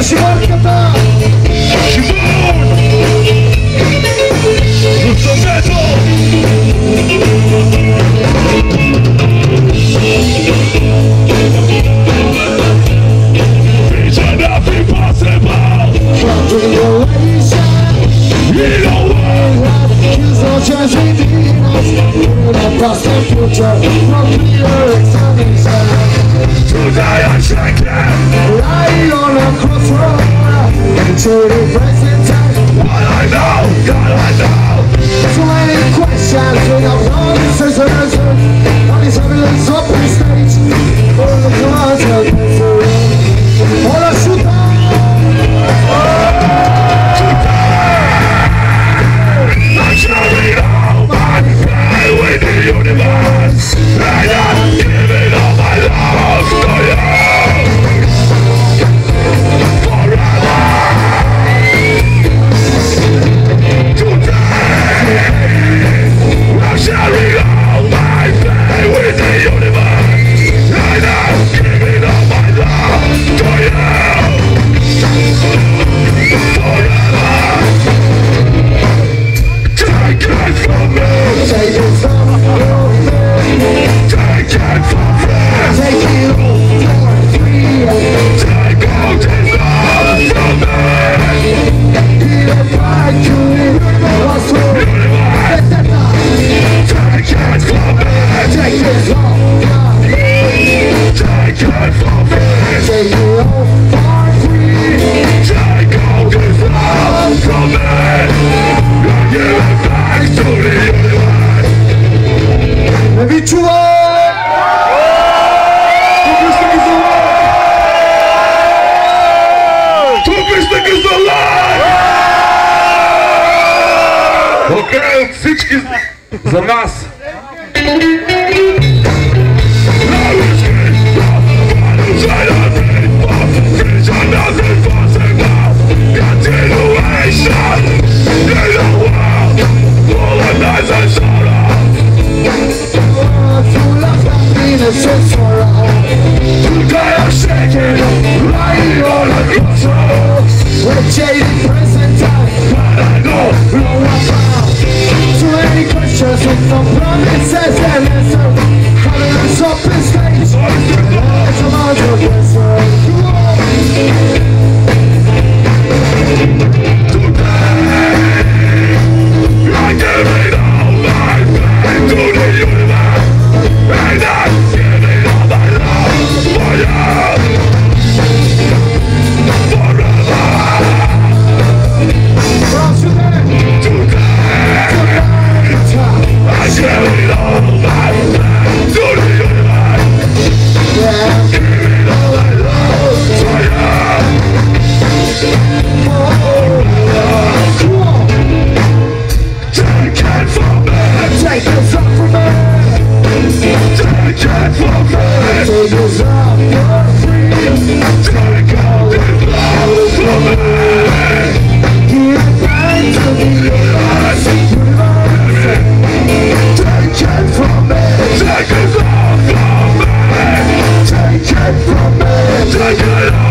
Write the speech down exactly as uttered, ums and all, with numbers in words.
Shimon Kata! Shimon! Tutto metal! Vision of impossible! From generation! You know what? Kills no chance within us. In a past and future, from clear examination. Today I'm shaking, lying on a crossroad, into the present time. What I know, God I know. So many questions without no answers and answers. All these evidence up on stage, all the clouds are through. All I shoot down. I'm showing all my pain with the universe, and I'm giving all my love to you forever. Today I'm sharing all my pain with the universe, and I'm giving all my love to you forever. Take it from me. Take it from me. Take it from me. Take it all for free. Take all this love from me. Give it back to me. Take it from me. Take it all from me. Take it from me. Take it all for free. Take all this love from me. Give it back to the universe. Maybe too long. Topic is alive. Окей, всички за нас. Today I'm shaking, lying on a crossroads, with a jaded present time, but I know no one's found. Too many questions with no promises and answers. Colors up in stage, there's a lot of answers. Today I'm giving all my pain to the universe, and I'm giving all my love for you forever. Today I'm giving all my pain to the universe, I'm giving all my love for you. Take it from me. Take this up from me. Take it from me. Take this up for free. Take all this love from me. Give it back to the universe. Take it from me. Take it all from me. Take it from me. Take it all.